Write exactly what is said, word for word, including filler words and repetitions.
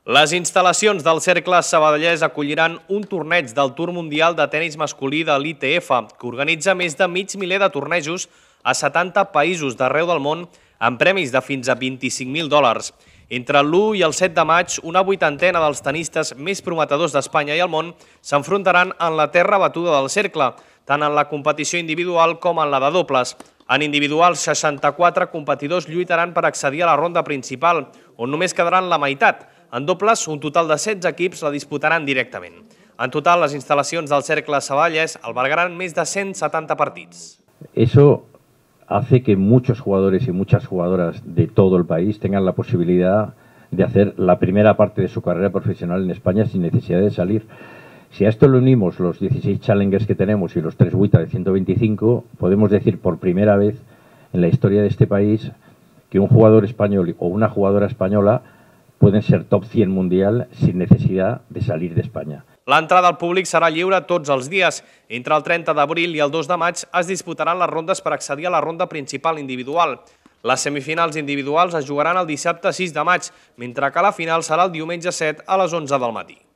Les instal·lacions del Cercle Sabadellès acolliran un torneig del Tour Mundial de Tenis Masculí de l'I T F, que organitza més de mig miler de tornejos a setanta països d'arreu del món amb premis de fins a vint-i-cinc mil dòlars. Entre l'u i el set de maig, una vuitantena dels tenistes més prometedors d'Espanya i el món s'enfrontaran en la terra batuda del Cercle, tant en la competició individual com en la de dobles. En individual, seixanta-quatre competidors lluitaran per accedir a la ronda principal, on només quedaran la meitat. En dobles, un total de setze equips la disputaran directament. En total, les instal·lacions del Cercle Sabadellès albergaran més de cent setanta partits. Eso hace que muchos jugadores y muchas jugadoras de todo el país tengan la posibilidad de hacer la primera parte de su carrera profesional en España sin necesidad de salir. Si a esto le unimos los dieciséis challengers que tenemos y los tres WTA de ciento veinticinco, podemos decir por primera vez en la historia de este país que un jugador español o una jugadora española pueden ser top cien mundial sin necesidad de salir de España. L'entrada al públic serà lliure tots els dies. Entre el trenta d'abril i el dos de maig es disputaran les rondes per accedir a la ronda principal individual. Les semifinals individuals es jugaran el dissabte sis de maig, mentre que la final serà el diumenge set a les onze del matí.